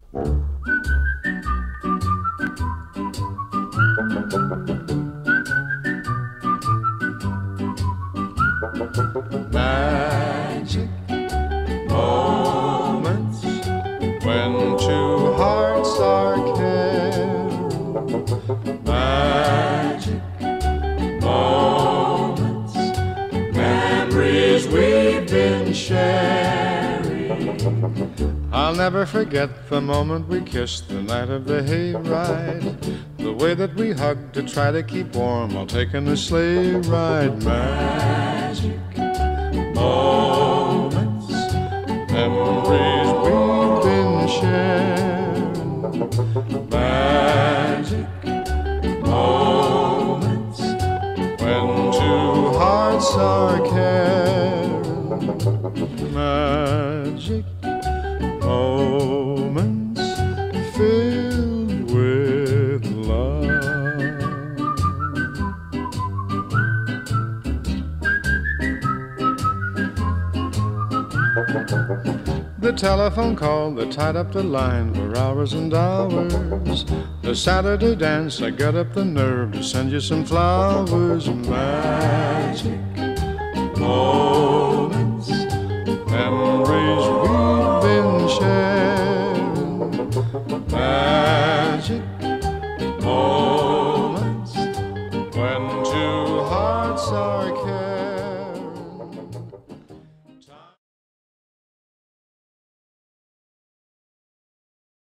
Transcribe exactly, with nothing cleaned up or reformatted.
Magic moments when two hearts are caring. Magic moments, memories we've been sharing. I'll never forget the moment we kissed the night of the hayride, the way that we hugged to try to keep warm while taking a sleigh ride. Magic moments, memories we've been sharing. Magic moments when two hearts are caring. Magic moments filled with love. The telephone call that tied up the line for hours and hours. The Saturday dance, I got up the nerve to send you some flowers. Magic moments